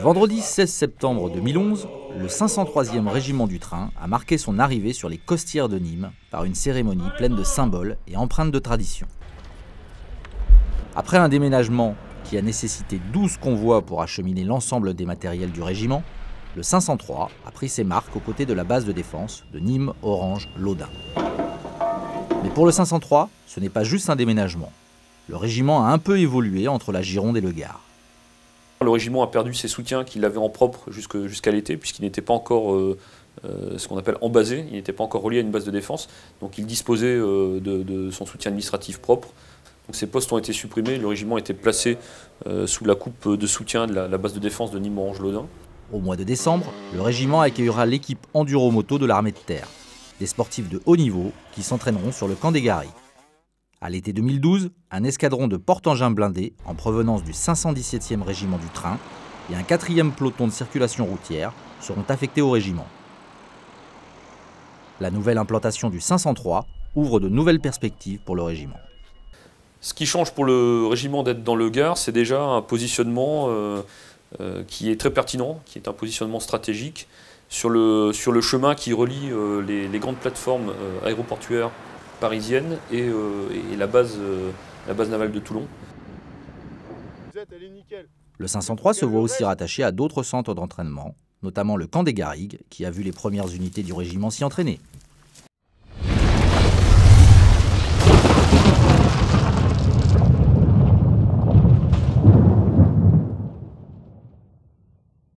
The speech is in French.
vendredi 16 septembre 2011, le 503e régiment du train a marqué son arrivée sur les costières de Nîmes par une cérémonie pleine de symboles et empreinte de tradition. Après un déménagement qui a nécessité 12 convois pour acheminer l'ensemble des matériels du régiment, le 503 a pris ses marques aux côtés de la base de défense de Nîmes-Orange-Laudun. Mais pour le 503, ce n'est pas juste un déménagement. Le régiment a un peu évolué entre la Gironde et le Gard. Le régiment a perdu ses soutiens qu'il avait en propre jusqu'à l'été, puisqu'il n'était pas encore ce qu'on appelle embasé, il n'était pas encore relié à une base de défense, donc il disposait de son soutien administratif propre. Donc ces postes ont été supprimés, le régiment a été placé sous la coupe de soutien de la base de défense de Nîmes-Orange-Laudun. Au mois de décembre, le régiment accueillera l'équipe Enduro-Moto de l'armée de terre, des sportifs de haut niveau qui s'entraîneront sur le camp des Garrigues. À l'été 2012, un escadron de porte-engins blindés en provenance du 517e régiment du train et un 4e peloton de circulation routière seront affectés au régiment. La nouvelle implantation du 503 ouvre de nouvelles perspectives pour le régiment. Ce qui change pour le régiment d'être dans le Gard, c'est déjà un positionnement qui est très pertinent, qui est un positionnement stratégique sur le chemin qui relie les grandes plateformes aéroportuaires parisiennes et la base navale de Toulon. Le 503 se voit aussi rattaché à d'autres centres d'entraînement, notamment le camp des Garrigues, qui a vu les premières unités du régiment s'y entraîner.